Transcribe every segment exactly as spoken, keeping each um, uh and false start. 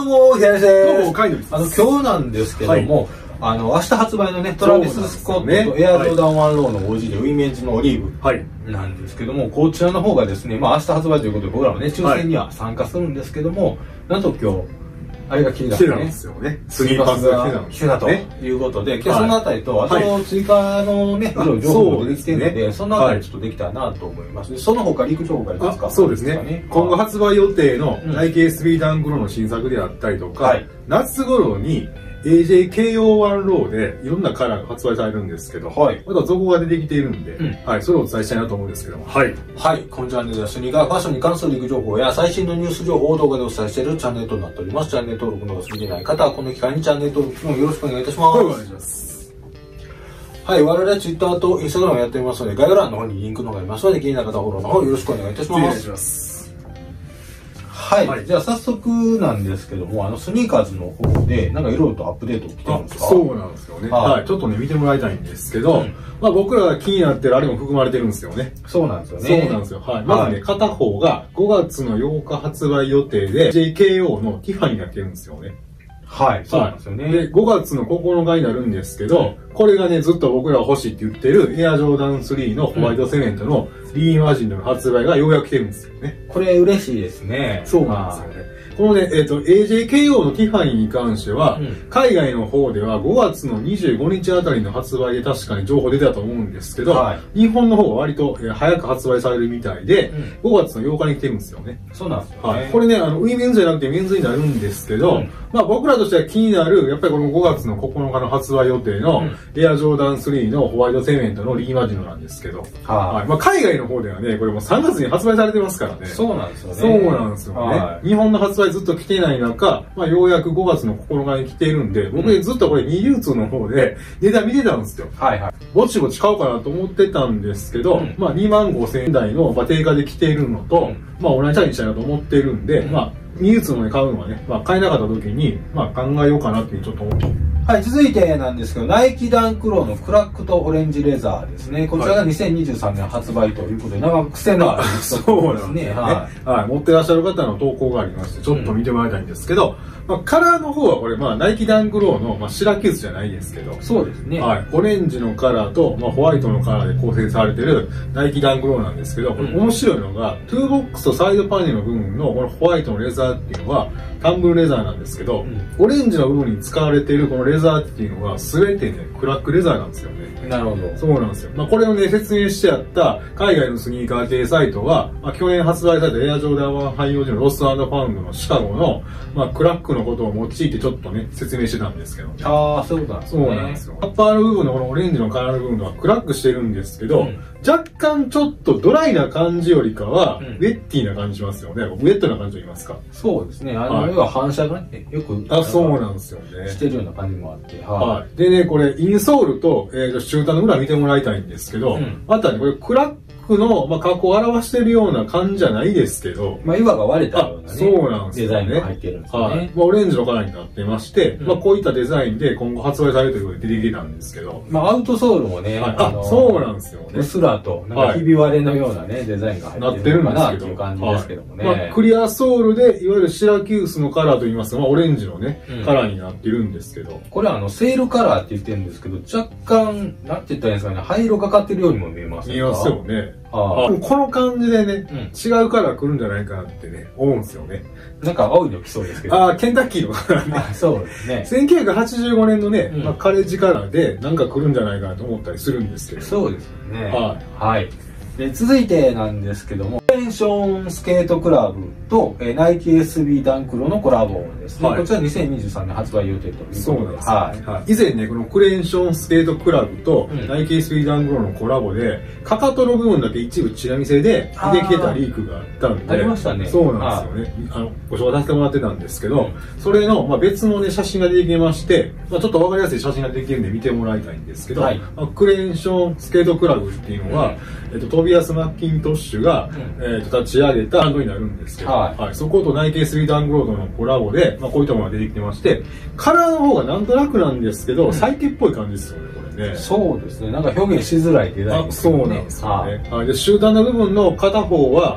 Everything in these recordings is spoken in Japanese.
も、平井です。 どうも、カイドです。 あの、今日なんですけども、はい、あの、明日発売のね、トラビス・スコットとエアジョーダンワンローの オージー で、ウィメンズのオリーブなんですけども、こちらの方がですね、まあ明日発売ということで、僕らもね、抽選には参加するんですけども、はい、なんと今日、あれが気になってね。来てたんですよね。スニーカーが来てたということで、今日そのあたりと、あと追加のね、いろいろ情報も出てきてるので、そのあたりちょっとできたらなと思います。その他、リーク情報がありますか？ そうですね。今後発売予定のナイキ エスビー ダンクローの新作であったりとか、夏頃に エージェーケーオーワン ローでいろんなカラーが発売されるんですけど、はい、また続報が出てきているんで、うん、はい、それをお伝えしたいなと思うんですけども。はい。 はい。このチャンネルではスニーカーファッションに関するリーク情報や最新のニュース情報を動画でお伝えしているチャンネルとなっております。チャンネル登録のお済みでない方はこの機会にチャンネル登録もよろしくお願いいたします。はい、お願いします。はい。我々ツイッターとインスタグラムをやっておりますので、概要欄の方にリンクの方がありますので、気になる方はフォローの方よろしくお願いいたします。お願いします。はい、はい、じゃあ早速なんですけども、あのスニーカーズの方でなんかいろいろとアップデート来てるんですか？ そうなんですよね。はい、はい、ちょっとね見てもらいたいんですけど、うん、まあ僕らが気になってるあれも含まれてるんですよね。 そうなんですよね。 そうなんですよ。はい。まずね、片方がごがつのようか発売予定で ジェイケーオー のティファニーが来てるんですよね。 はい、そうなんですよね。 で、ごがつのここのかになるんですけど、これがね、ずっと僕らが欲しいって言ってるエアジョーダンスリーのホワイトセメントのリーマジンの発売がようやく来てるんですよね。 これ嬉しいですね。 そうなんですよね。このね、えっと、エージェーケーオー のティファニーに関しては、うん、海外の方ではごがつのにじゅうごにちあたりの発売で確かに情報出てたと思うんですけど、はい、日本の方は割と、えー、早く発売されるみたいで、うん、ごがつのようかに来てるんですよね。 そうなんですよね。 はい。これね、あの、ウィメンズじゃなくてメンズになるんですけど、うん、まあ僕らとしては気になる、やっぱりこのごがつのここのかの発売予定の、うん、エアジョーダンスリーのホワイトセメントのリーマジノなんですけど、はい。はい、まあ海外の方ではね、これもうさんがつに発売されてますからね。 そうなんですよね。 そうなんですよね。はい、日本の発売ずっと来てない中、まあようやくごがつのここのかに来ているんで、僕ね、ずっとこれに流通の方で値段見てたんですよ。はいはい。ぼちぼち買おうかなと思ってたんですけど、うん、まあにまんごせんえん台の定価で来ているのと、うん、まあ同じチャレンジしたいなと思っているんで、うん、まあに流通ので買うのはね、まあ買えなかった時に、まあ考えようかなってちょっと思って。 はい、続いてなんですけど、ナイキダンクローのクラックとオレンジレザーですね。こちらがにせんにじゅうさんねん発売ということで、なんか癖のあるそうですね。はい。はい。持ってらっしゃる方の投稿がありまして、ちょっと見てもらいたいんですけど、うん、まあカラーの方はこれ、まあナイキダンクローの、まあシラキュースじゃないですけど、 そうですね。 はい。オレンジのカラーと、まあホワイトのカラーで構成されてるナイキダンクローなんですけど、これ面白いのが、トゥーボックスとサイドパネルの部分のこのホワイトのレザーっていうのは、タンブルレザーなんですけど、うん、オレンジの部分に使われているこのレザーっていうのが全てね、クラックレザーなんですよね。 なるほど。 そうなんですよ。まあこれをね、説明してあった海外のスニーカー系サイトは、まあ去年発売されたエアジョーダンワン汎用時のロス&ファウンドのシカゴの、まあクラックのことを用いてちょっとね、説明してたんですけど。 ああ、そういうことなんですね。 そうなんですよ。アッパーの部分のこのオレンジのカラーの部分はクラックしてるんですけど、うん、若干ちょっとドライな感じよりかは、うん、ウェッティな感じしますよね。ウェットな感じと言いますか。 そうですね。あの、はい、要は反射がね、よく、 あ、そうなんですよね。 してるような感じもあって。 はい。はい、でね、これ、インソールと、えー、中端の裏見てもらいたいんですけど、うん、またね、これ、クラックの、まあ、加工を表しているような感じじゃないですけど、 まあ、岩が割れたようなね、 そうなんですよね。 デザインが入ってるんですよね。はい。 まあ、オレンジのカラーになってまして、うん、まあ、こういったデザインで今後発売されるということで出てきてたんですけど、 まあ、アウトソールもね、 はい、あ、あのー、そうなんですよね。 うっすらと、なんかひび割れのようなね、デザインが入ってるのかなっていう感じですけどもね。 はい、まあ、クリアソールで、いわゆるシラキュースのカラーといいますか、まあ、オレンジのね、うん、カラーになってるんですけど。 これはあの、セールカラーって言ってるんですけど、若干、なんて言ったらいいんですかね、灰色がかってるようにも見えますね。 見えますよね。ああ、この感じでね、うん、違うカラー来るんじゃないかなってね、思うんですよね。 なんか青いの来そうですけど。 ああ、ケンタッキーのカラーね。 そうですね。 せんきゅうひゃくはちじゅうごねんのね、うん、まあ、カレッジカラーでなんか来るんじゃないかなと思ったりするんですけど。 そうですよね。はい。はい。で続いてなんですけども、コレンションスケートクラブと、えー、ナイキ エスビー ダンクロのコラボですね。はい、こちらにせんにじゅうさんねん発売予定ということで。 そうなんです、ね。はい。はい、以前ね、このクレンションスケートクラブと、うん、ナイキ エスビー ダンクロのコラボで、かかとの部分だけ一部チラ見せで出てきてたリークがあったんで。 ありましたね。 そうなんですよね。あの、ご紹介させてもらってたんですけど、うん、それの、まあ、別のね、写真が出てきまして、まあ、ちょっとわかりやすい写真が出てきてるんで見てもらいたいんですけど、はい、まあ、クレンションスケートクラブっていうのは、うん、えっと、トビアス・マッキントッシュが、うん、えっと、立ち上げたバンドになるんですけど、はいはい、そことナイキ エスビー ダンクロードのコラボで、まあ、こういったものが出てきてまして、カラーの方がなんとなくなんですけど、うん、サイケっぽい感じですよね、これね。 そうですね。なんか表現しづらいデザインですね。 あ、そうなんですよね。はい。で、集団の部分の片方は、うん、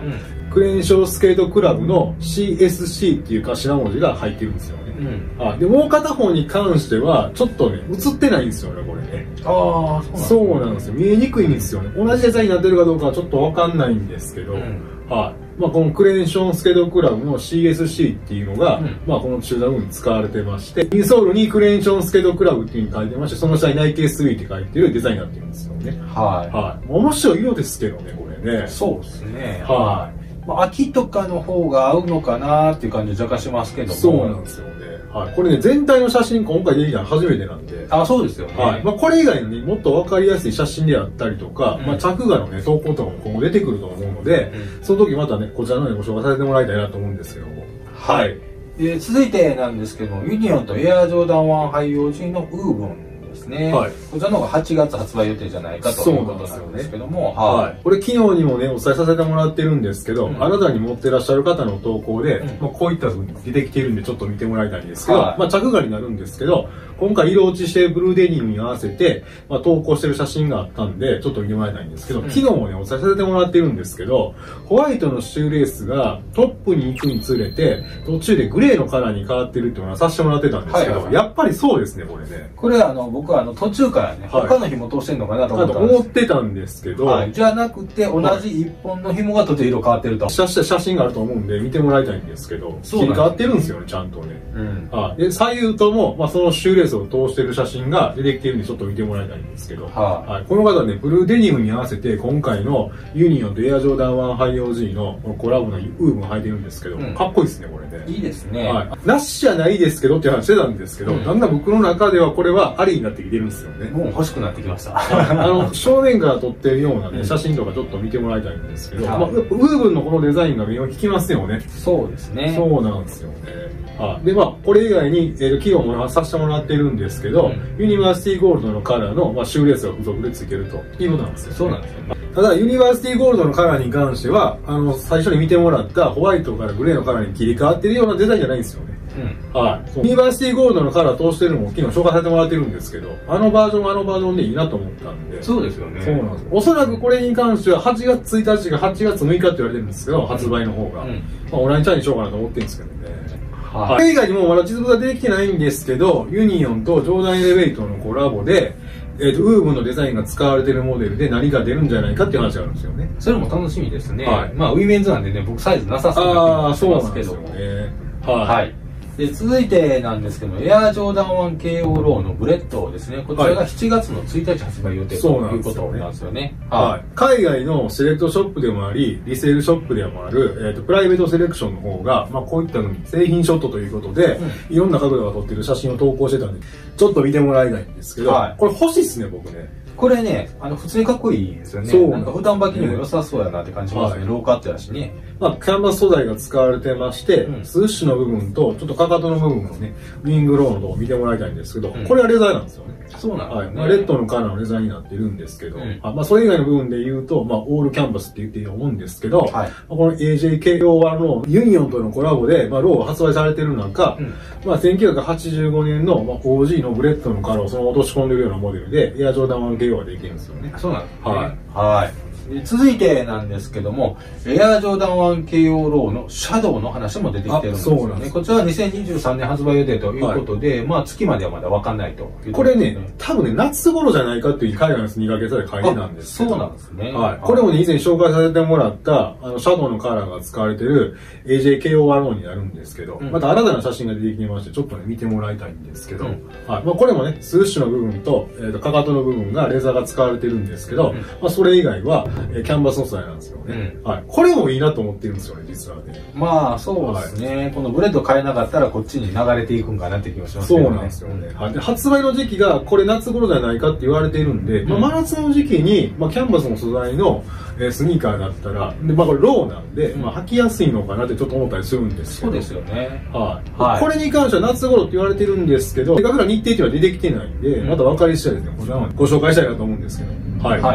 クレンショースケートクラブの シーエスシー っていう頭文字が入ってるんですよね。うん、あでもう片方に関してはちょっとね映ってないんですよねこれね。 ああそうなんですよ。見えにくいんですよね。同じデザインになってるかどうかはちょっとわかんないんですけど、うん、はいまあ、このクレンションスケートクラブの シーエスシー っていうのが、うん、まあこの中段部分に使われてまして、インソールにクレンションスケートクラブっていう風に書いてまして、その下にナイキ エススリー って書いてるデザインになってるんですよね。 はい。 はい。面白い色ですけどね、これね。 そうですね。はい。まあ、秋とかの方が合うのかなっていう感じ若干しますけども。 そうなんですよね。はい、これね全体の写真今回できたの初めてなんで。 あ、そうですよね。 はいまあ、これ以外にもっと分かりやすい写真であったりとか、うん、まあ、着画のね投稿とかも今後出てくると思うので、うん、その時またねこちらの方にご紹介させてもらいたいなと思うんですけども。 はい。で続いてなんですけどもユニオンとエアジョーダンワンハイオージーのウーブンですね。はい、こちらの方がはちがつ発売予定じゃないかということなんですけども、 はい、これ昨日にもねお伝えさせてもらってるんですけど、うん、新たに持ってらっしゃる方の投稿で、うんまあ、こういった風に出てきているんでちょっと見てもらいたいんですけど、はい、まあ着画になるんですけど今回色落ちしてブルーデニムに合わせて、まあ、投稿してる写真があったんでちょっと見てもらいたいんですけど、うん、昨日もねお伝えさせてもらってるんですけどホワイトのシューレースがトップに行くにつれて途中でグレーのカラーに変わってるっていうのはさせてもらってたんですけど、はいはいはい、やっぱりそうですねこれね。 これあの僕はあの途中からね、はい、他の紐通してんのかなと思ったんです、 思ってたんですけど、 はい、じゃなくて同じ一本の紐が途中で色変わってると、 写真があると思うんで見てもらいたいんですけど切り替わってるんですよねちゃんとね、うん、あで左右とも、まあ、そのシューレースを通してる写真が出てきてるんでちょっと見てもらいたいんですけど、はあはい、この方ねブルーデニムに合わせて今回のユニオンとエアジョーダンワンハイオージーのコラボのウーブン履いてるんですけど、うん、かっこいいですねこれね。 いいですね、 はい、なしじゃないですけどって話してたんですけど、うん、だんだん僕の中ではこれはありになってきてるんですよね。 もう欲しくなってきましたあの正面から撮ってるような、ね、写真とかちょっと見てもらいたいんですけど、はいまあ、ウーブンのこのデザインが目を引きますよね。 そうですね。 そうなんですよね。あでまあこれ以外に、えー、企業もさせてもらってるんですけど、うん、ユニバーシティゴールドのカラーの、まあ、シューレースが付属で付いてるということなんですよ、ね。 そうなんですよ、ね。 ただユニバーシティゴールドのカラーに関してはあの最初に見てもらったホワイトからグレーのカラーに切り替わってるようなデザインじゃないんですよね。うん、はい、ユニバーシティゴールドのカラー通してるのも昨日紹介させてもらってるんですけどあのバージョンはあのバージョンでいいなと思ったんで。 そうですよね。 そうなんです。おそらくこれに関してははちがつついたちがはちがつむいかって言われてるんですけど発売の方が、うんまあ、オンラインチャレンジしようかなと思ってるんですけどね。はい、これ以外にもまだ実物は出てきてないんですけどユニオンとジョーダンエレベイトのコラボでえーと、ウーブンのデザインが使われているモデルで何が出るんじゃないかっていう話があるんですよね。 それも楽しみですね。はい、まあウィメンズなんでね僕サイズなさそうな気がしますけども。そうなんですよね。はい。はいで続いてなんですけどエアジョーダンワン ケーオー ローのブレッドですね。こちらがしちがつのついたち発売予定ということなんですよね。 はい、海外のセレクトショップでもありリセールショップでもある、えー、とプライベートセレクションの方が、まあ、こういったのに製品ショットということで、うん、いろんな角度が撮ってる写真を投稿してたんでちょっと見てもらいたいんですけど、はい、これ欲しいっすね僕ね。 これね、あの普通にかっこいいですよね。そうなんか普段履きにも良さそうやなって感じますね。はい、ローカットやしね。 まあ、キャンバス素材が使われてまして、うん、スウッシュの部分とちょっとかかとの部分のねウィングローのとこ見てもらいたいんですけど、うん、これはレザーなんですよね。 そうなんですね。はいまあ、レッドのカラーのレザーになってるんですけど、うん、あまあそれ以外の部分で言うと、まあオールキャンバスって言っていいと思うんですけど、はい、まあ、この エージェーケーオーワン のユニオンとのコラボで、まあローが発売されてる中、うん、まあせんきゅうひゃくはちじゅうごねんの、まあ、オージー のブレッドのカラーをそのまま落とし込んでるようなモデルで、エアジョーダンワン ケーオー ができるんですよね。 そうなんですね。はい。はい。続いてなんですけどもエアジョーダンワン ケーオー ローのシャドウの話も出てきてるんですよね。こちらはにせんにじゅうさんねん発売予定ということで、はい、まあ月まではまだ分かんないという、ね、 これね多分ね夏頃じゃないかっていう海外のにかげつで書いてたんですけど、 そうなんですね、 はい、これもね以前紹介させてもらったあのシャドウのカラーが使われてる エージェーケーオーワン ローになるんですけど、うん、また新たな写真が出てきてましてちょっとね見てもらいたいんですけど、うん、はいまあ、これもねスウッシュの部分と、えー、とかかとの部分がレザーが使われてるんですけど、うん、まあ、それ以外は、えー、キャンバスの素材なんですよね、うん、はい、これもいいなと思ってるんですよね実はね。 まあそうですね、はい、このブレッド買えなかったらこっちに流れていくんかなって気がしますけどね。そうなんですよね、はい、で発売の時期がこれ夏頃じゃないかって言われているんで、うん、まあ、真夏の時期に、まあ、キャンバスの素材の、えー、スニーカーだったらで、まあ、これローなんで、うん、まあ、履きやすいのかなってちょっと思ったりするんですけど。 そうですよね、 はい、はい、これに関しては夏頃って言われてるんですけど正確な日程っていうのは出てきてないんで、うん、また分かり次第ですねこちらご紹介したいなと思うんですけど、はい、はい、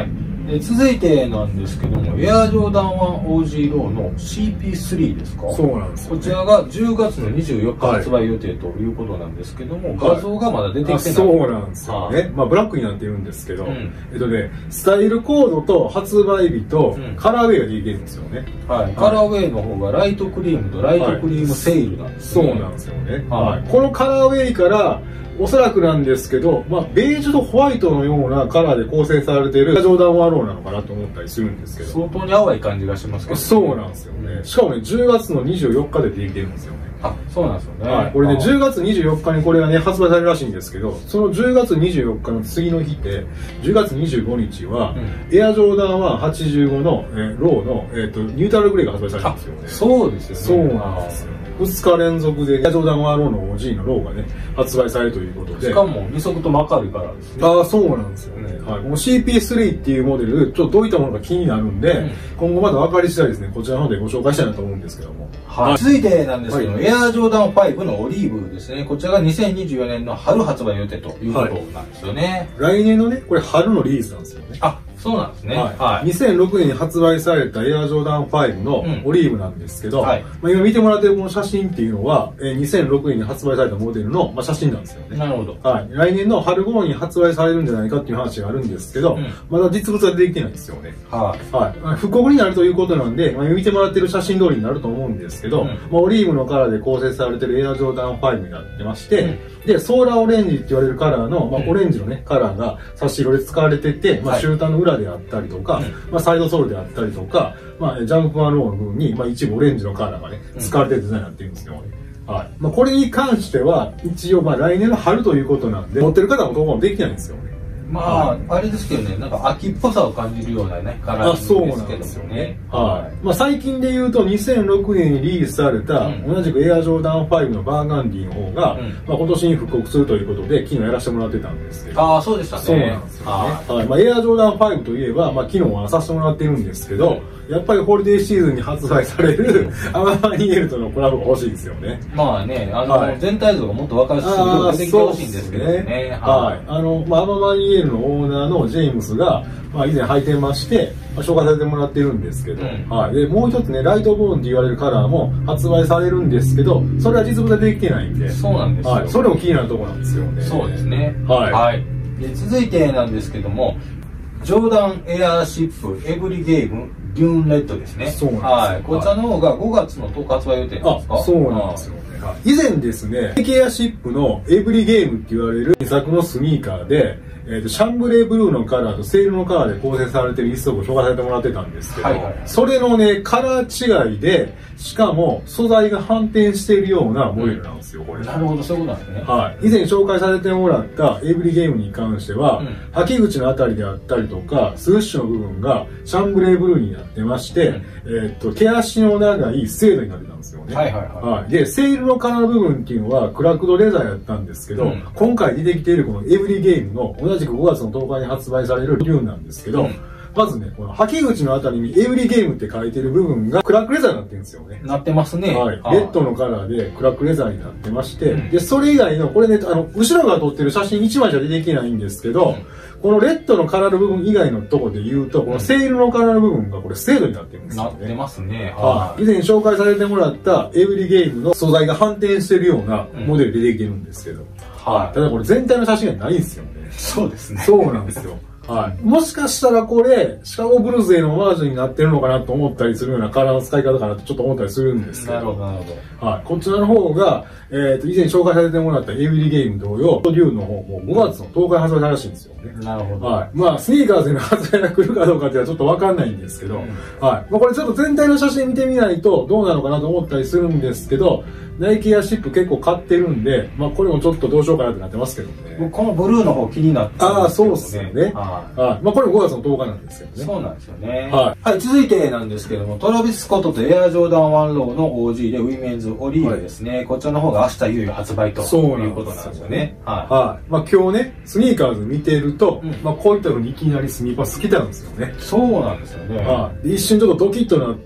で続いてなんですけども、エアジョーダンワンオージー ローの シーピースリー ですか。 そうなんですよ、ね、 こちらがじゅうがつのにじゅうよっか発売予定ということなんですけども、はい、画像がまだ出てきてない。 そうなんですよね。はい、まあブラックになってるんですけど、うん、えっとね、スタイルコードと発売日とカラーウェイができるんですよね。 はい。はい、カラーウェイの方がライトクリームとライトクリームセールなんですね。 はい、そうなんですよね。はい。このカラーウェイからおそらくなんですけど、まあ、ベージュとホワイトのようなカラーで構成されているジョーダンワンローなのかなと思ったりするんですけど、 相当に淡い感じがしますけど、ね、 そうなんですよね。しかもね、じゅうがつのにじゅうよっかでできてるんですよね。 あ、そうなんですよね。 はい。これね、じゅうがつにじゅうよっかにこれがね、発売されるらしいんですけど、そのじゅうがつにじゅうよっかの次の日って、じゅうがつにじゅうごにちは、うん、エアジョーダンワンはちじゅうごの、えー、ローの、えーと、ニュートラルグレーが発売されるんですよね。 そうですよね。 そうなんですよ。ふつか連続でエアジョーダンワンローの オージー のローがね、発売されるということで。 しかも、二足とも明るいからですね。 ああ、そうなんですよね。はい。この シーピースリー っていうモデル、ちょっとどういったものか気になるんで、うん、今後まだ分かり次第ですね、こちらの方でご紹介したいなと思うんですけども。 はい。続いてなんですけど、はい、エアジョーダンファイブのオリーブですね。こちらがにせんにじゅうよねんの春発売予定ということなんですよね。 はい、来年のね、これ春のリリースなんですよね。 あ、そうなんですね。はい。はい、 にせんろくねんに発売されたエアジョーダンファイブのオリーブなんですけど、うん、はい、まあ今見てもらってるこの写真っていうのは、えー、にせんろくねんに発売されたモデルの、まあ、写真なんですよね。 なるほど。 はい。来年の春頃に発売されるんじゃないかっていう話があるんですけど、うん、まだ実物はできてないんですよね。はい。はい。復刻になるということなんで、まあ、見てもらってる写真通りになると思うんですけど、うん、まあ、オリーブのカラーで構成されてるエアジョーダンファイブになってまして、うん、で、ソーラーオレンジって言われるカラーの、まあ、オレンジのね、カラーが差し色で使われてて、まあ、シューターの裏であったりとか、はい、まあ、サイドソールであったりとか、まあ、ジャンプワンローの部分に、まあ、一部オレンジのカラーがね、使われてるデザインになってるんですよ。はい。まあ、これに関しては、一応、まあ、来年の春ということなんで、持ってる方もどうもできないんですよね。 まあ、はい、あれですけどね、なんか秋っぽさを感じるようなね、カラーですけどもね。あ、そうなんですよね。 はい。まあ、最近で言うと、にせんろくねんにリリースされた、うん、同じくエアジョーダンファイブのバーガンディの方が、うん、まあ、今年に復刻するということで、昨日やらせてもらってたんですけど。 ああ、そうでしたね。 そうなんですよね。はい。まあ、エアジョーダンファイブといえば、まあ、昨日はさせてもらってるんですけど、うん、やっぱりホリデーシーズンに発売される、アママニエルとのコラボが欲しいですよね。 まあね、あの、はい、全体像がもっと分かりやすく出てきてほしいんですけどね。 はい。あの、まあ、アママニエルのオーナーのジェームスが、まあ、以前履いてまして、まあ、紹介されてもらってるんですけど、うん、はい。で、もう一つね、ライトボーンって言われるカラーも発売されるんですけど、それは実物でできてないんで。 そうなんですよ。 はい。それも気になるところなんですよね。 そうですね。 はい。 はい。で、続いてなんですけども、ジョーダンエアーシップエブリゲームデューンレッドですね。 そうなんですよ。 はい。こちらの方がごがつのとおか発売予定なんですか？ あ、そうなんですよね。はい。以前ですね、エアシップのエブリゲームって言われる新作のスニーカーで、えー、とシャンブレーブルーのカラーとセールのカラーで構成されてる一足を紹介させてもらってたんですけど、はいはい、それのね、カラー違いで、しかも素材が反転しているようなモデルなんですよ、うん、これ。 なるほど、そういうことなんですね。 はい。以前紹介させてもらったエブリゲームに関しては、うん、履き口のあたりであったりとか、スウッシュの部分がシャンブレーブルーになってまして、うん、えー、っと、毛足の長い精度になってたんですよね。はいはいはい。はい、で、セールのカラー部分っていうのはクラックドレザーやったんですけど、うん、今回出てきているこのエブリゲームの同じくごがつのとおかに発売されるデューンなんですけど、うん、まずね、この履き口のあたりにエブリゲームって書いてる部分がクラックレザーになってるんですよね。 なってますね。 はい。レッドのカラーでクラックレザーになってまして、うん、で、それ以外の、これね、あの、後ろが撮ってる写真いちまいじゃ出てきないんですけど、うん、このレッドのカラーの部分以外のところで言うと、このセールのカラーの部分がこれ精度になってるんですよね。 なってますね。 はい。以前紹介されてもらったエブリゲームの素材が反転してるようなモデルで出てきてるんですけど、うん、はい。ただこれ全体の写真がないんですよね。 そうですね。 そうなんですよ。はい。もしかしたらこれ、シカゴブルーズへのオマージュになってるのかなと思ったりするようなカラーの使い方かなとちょっと思ったりするんですけど。 なるほど、なるほど。 はい。こちらの方が、えっと、以前紹介させてもらったエブリゲーム同様、デューの方もごがつのとおかに発売されるらしいんですよね。 なるほど。 はい。まあ、スニーカーズへの発売が来るかどうかっていうのはちょっとわかんないんですけど、うん、はい。まあ、これちょっと全体の写真見てみないとどうなのかなと思ったりするんですけど、ナイキエアシップ結構買ってるんで、まあこれもちょっとどうしようかなってなってますけどね。 このブルーの方気になってるんですけどね。ああ、そうっすよね。はい。はい。まあこれもごがつのとおかなんですけどね。 そうなんですよね。はい。はい、続いてなんですけども、トラビス・スコットとエアジョーダンワンローの オージー でウィメンズオリーブですね。はい、こちらの方が明日いよいよ発売ということなんですよね。はい。はい。 まあ今日ね、スニーカーズ見てると、うん、まあこういったのにいきなりスニーカー好きなんですよね。 そうなんですよね。 はい。一瞬ちょっとドキッとなって、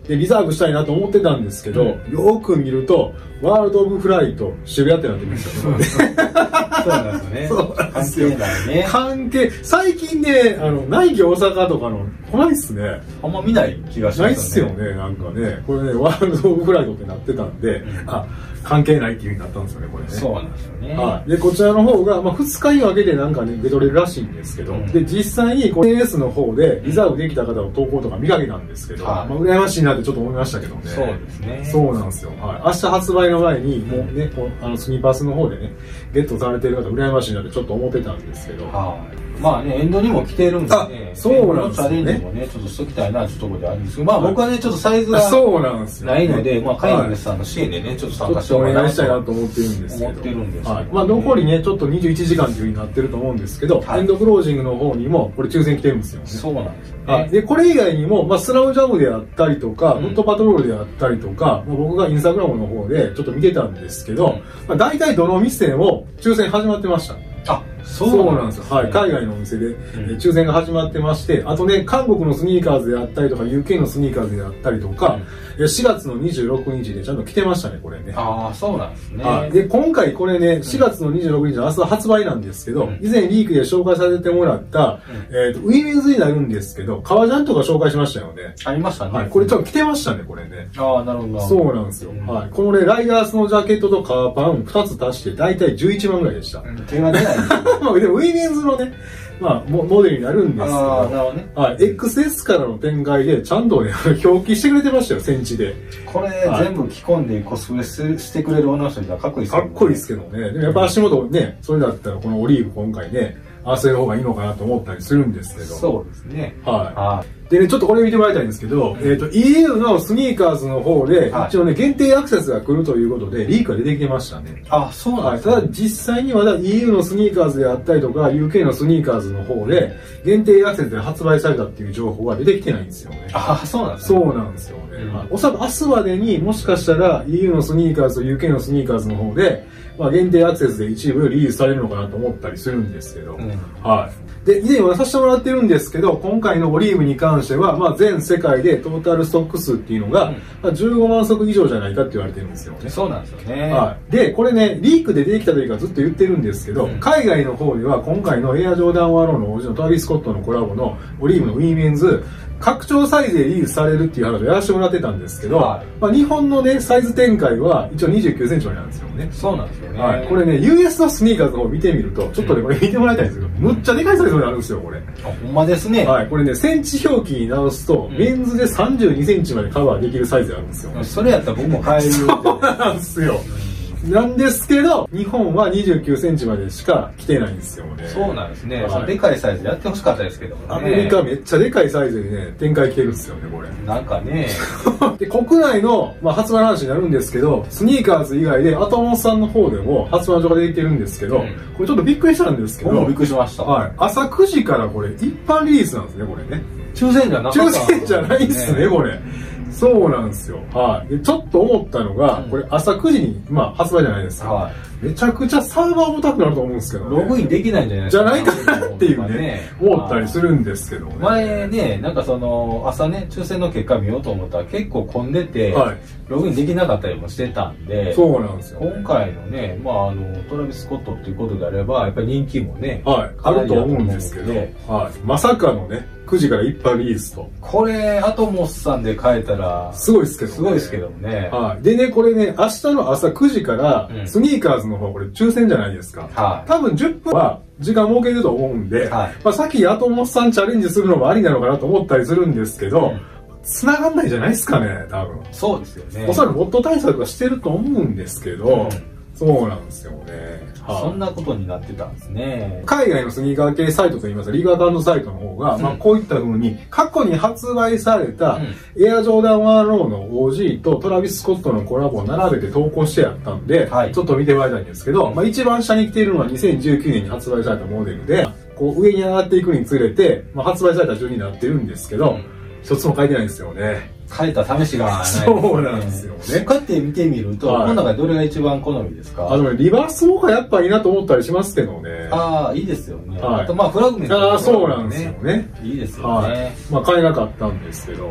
で、リザーブしたいなと思ってたんですけど、うん、よーく見ると、ワールド・オブ・フライト、渋谷ってなってるんですよ。 そうなんですよね。そうなんですよ。関係ないね。 関係、最近ね、あの、内規大阪とかの、来ないっすね。 あんま見ない気がしますね。 ないっすよね、なんかね。これね、ワールド・オブ・フライトってなってたんで、うん、あ、関係ないっていう風になったんですよね、これね。 そうなんですよね。 はい。で、こちらの方が、まあ、ふつかに分けてなんかね、受け取れるらしいんですけど、うん、で、実際に、これ エスエス の方で、リザーブできた方の投稿とか見かけたんですけど、はい、まあ、羨ましいなってちょっと思いましたけどね。 そうですね。 そうなんですよ。はい。明日発売の前に、もうね、こうあの、スニーパースの方でね、ゲットされてる方、羨ましいなってちょっと思ってたんですけど、はい。 まあね、エンドにも来てるんでね、 そうなんですね。 チャレンジもね、ちょっとしときたいなっていうところであるんですけど、まあ僕はね、ちょっとサイズがそうなんですよないので、まあ飼い主さんの支援でね、ちょっと参加してもらいお願いしたいなと思ってるんですけど。 思ってるんですけど。 まあ残りね、ちょっとにじゅういちじかんという風になってると思うんですけど、エンドクロージングの方にも、これ抽選来てるんですよね。 そうなんですよね。で、これ以外にも、まあスラムジャムであったりとか、フットパトロールであったりとか、まあ僕がインスタグラムの方でちょっと見てたんですけど、まあ大体どの店も抽選始まってました。 あ、 そうなんですよ。はい。海外のお店で、抽選が始まってまして、あとね、韓国のスニーカーズであったりとか、ユーケー のスニーカーズであったりとか、しがつのにじゅうろくにちでちゃんと来てましたね、これね。 ああ、そうなんですね。 はい。で、今回これね、しがつのにじゅうろくにちの明日発売なんですけど、以前リークで紹介させてもらった、えっと、ウィメンズになるんですけど、革ジャンとか紹介しましたよね。 ありましたね。 はい。これちょっと来てましたね、これね。 ああ、なるほど。 そうなんですよ。はい。このね、ライダースのジャケットと革パンふたつ足して、だいたいじゅういちまんぐらいでした。 手が出ない。 まあでもウィメンズのね、まあ、モモデルになるんですけど、 あー、なるほどね。 はい、エックスエス からの展開で、ちゃんとね、表記してくれてましたよ、センチで。 これ、はい、全部着込んでコスプレしてくれる女の人にはかっこいいですね。かっこいいですけどね。でもやっぱ足元ね、それだったらこのオリーブ今回ね、合わせる方がいいのかなと思ったりするんですけど。 そうですね。 はい。はい、でね、ちょっとこれ見てもらいたいんですけど、うん、えっと、イーユー のスニーカーズの方で、はい、一応ね、限定アクセスが来るということで、リークが出てきてましたね。 あ、そうなんですね。 はい、ただ実際にまだ イーユー のスニーカーズであったりとか、ユーケー のスニーカーズの方で、限定アクセスで発売されたっていう情報が出てきてないんですよね。 あ、そうなんですね。そうなんですよね。うん、はい、おそらく明日までにもしかしたら イーユー のスニーカーズと ユーケー のスニーカーズの方で、まあ、限定アクセスで一部リリースされるのかなと思ったりするんですけど、うん、はい。で、以前はさせてもらってるんですけど、今回のオリーブに関しては、まあ、全世界でトータルストック数っていうのが、うん、まあ、じゅうごまんそく以上じゃないかって言われてるんですよね。 そうなんですよね。 はい。で、これね、リークで出てきた時からずっと言ってるんですけど、うん、海外の方では今回のエアジョーダンワローの王子のトラビス・スコットのコラボのオリーブのウィーメンズ、拡張サイズでリリースされるっていう話をやらせてもらってたんですけど、はい、まあ日本のね、サイズ展開は一応にじゅうきゅうセンチまでなんですよね。 そうなんですよね。 はい。これね、ユーエス のスニーカーズの方見てみると、ちょっとね、これ見てもらいたいんですけど、むっちゃでかいサイズになるんですよ、これ。 あ、ほんまですね。 はい。これね、センチ表記に直すと、うん、メンズでさんじゅうにセンチまでカバーできるサイズがあるんですよ。 それやったら僕も買える。 そうなんですよ。なんですけど、日本はにじゅうきゅうセンチまでしか来てないんですよね。 そうなんですね。はい、でかいサイズやってほしかったですけどね。 アメリカめっちゃでかいサイズでね、展開来てるんですよね、これ。 なんかね。 で、国内の、まあ、発売の話になるんですけど、スニーカーズ以外で、アトモスさんの方でも発売所が出てきてるんですけど、うん、これちょっとびっくりしたんですけど。 僕もびっくりしました。 はい。朝くじからこれ、一般リリースなんですね、これね。 抽選じゃなかった、 抽選じゃないっすね、これ。そうなんですよ。はい。で、ちょっと思ったのが、これ朝くじに、まあ、発売じゃないですか。はい。めちゃくちゃサーバー重たくなると思うんですけどね。 ログインできないんじゃないですか。じゃないかなっていうね、思ったりするんですけどね。 前ね、なんかその、朝ね、抽選の結果見ようと思ったら結構混んでて、はい、ログインできなかったりもしてたんで、 そうなんですよ、 ね。今回のね、まあ、あの、トラビス・スコットっていうことであれば、やっぱり人気もね、 はい、あると思うんですけど、はい。まさかのね、くじから一般リリースと。 これ、アトモスさんで買えたら、 すごいですけどね。 すごいですけどね。 はい。でね、これね、明日の朝くじから、スニーカーズの方、これ抽選じゃないですか。はい。多分じゅっぷんは時間設けると思うんで、はい。まあ、さっきアトモスさんチャレンジするのもありなのかなと思ったりするんですけど、うん、繋がんないじゃないですかね、多分。 そうですよね。 おそらくボット対策はしてると思うんですけど、うん、そうなんですよね。 はあ、そんなことになってたんですね。 海外のスニーカー系サイトといいますか、リーグアカウントサイトの方が、うん、まあこういった風に、過去に発売された、うん、エアジョーダンワンローの オージー とトラビス・スコットのコラボを並べて投稿してやったんで、はい、ちょっと見てもらいたいんですけど、まあ一番下に来ているのはにせんじゅうきゅうねんに発売されたモデルで、こう上に上がっていくにつれて、まあ発売された順になってるんですけど、うん、一つも書いてないんですよね。 変えた試しがないですね。 そうなんですよね。 買って見てみると、はい、この中でどれが一番好みですか？ あのリバースモーカーやっぱいいなと思ったりしますけどね。 ああ、いいですよね。はい、あとまあフラグメント、ね、 ああ、そうなんですよね。 いいですよね。はい、 まあ買えなかったんですけど、うん、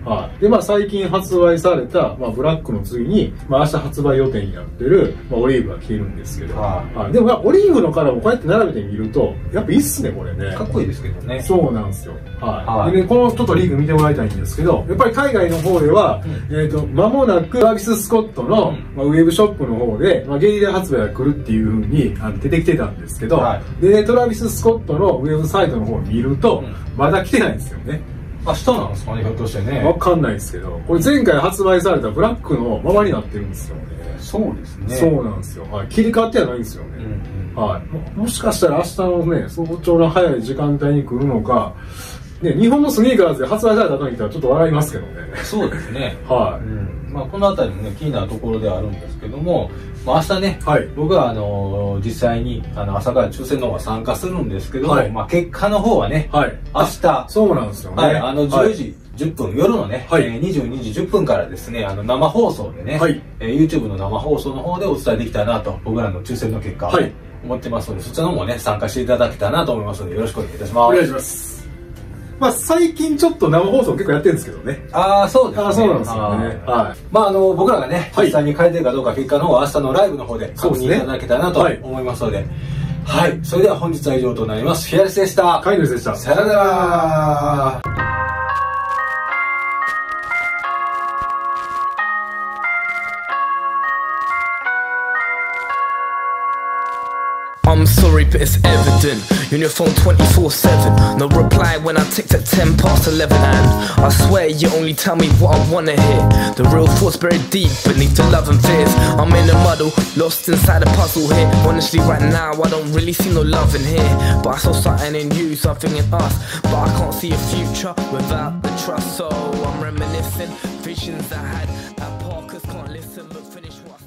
はい。でまあ最近発売されたまあブラックの次にまあ明日発売予定になってるまあオリーブが着てるんですけど、はい、はい。でもまあオリーブのカラーもこうやって並べてみるとやっぱいいっすねこれね。 かっこいいですけどね。 そうなんですよ。はい。はい、でねこのちょっとリーグ見てもらいたいんですけど、やっぱり海外の方では、うん、えっと間もなくトラビス・スコットの、うんまあ、ウェブショップの方で、まあ、ゲリラ発売が来るっていう風にあの出てきてたんですけど、はい、で、ね、トラビス・スコットのウェブサイトの方を見ると、うん、まだ来てないんですよね。 明日なんですかね、ひょっとしてね。 わかんないですけど、これ前回発売されたブラックのままになってるんですよね。 そうですね。 そうなんですよ。はい、切り替わってはないんですよね。うんうん、はいも。もしかしたら明日のね、早朝の早い時間帯に来るのか、ね、日本のスニーカーズで発売された後に来たらちょっと笑いますけどね。 そうですね。 はい。 うんまあ、このあたりもね、気になるところではあるんですけども、まあ、明日ね、はい、僕はあのー、実際にあの朝から抽選の方は参加するんですけども、はい、まあ、結果の方はね、はい、明日、そうなんですよね。はい、あのじゅうじじゅっぷん、夜のね、はいえー、にじゅうにじじゅっぷんからですね、あの生放送でね、はいえー、YouTube の生放送の方でお伝えできたらなと、僕らの抽選の結果を、はい、思ってますので、そちらの方もね、参加していただけたらなと思いますので、よろしくお願いいたします。 お願いします。まあ最近ちょっと生放送結構やってるんですけどね。 ああ、そうですね。 あそうなんですよね。はい。 まああの、僕らがね、実際に変えてるかどうか結果の方は明日のライブの方で確認いただけたらなと思いますので、はい。それでは本日は以上となります。ヒアリスでした。 カイヌスでした。 さよなら。 I'm sorry, but it's evident. You're on your phone twenty-four seven. No reply when I ticked at ten past eleven. And I swear you only tell me what I wanna hear. The real thoughts buried deep beneath the love and fears. I'm in a muddle, lost inside a puzzle here. Honestly, right now I don't really see no love in here. But I saw something in you, something in us. But I can't see a future without the trust. So I'm reminiscing visions I had at Parkers. Can't listen but finish what I